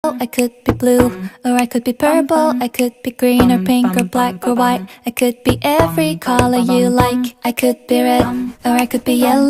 I could be blue, or I could be purple. I could be green or pink or black or white. I could be every color you like. I could be red, or I could be yellow.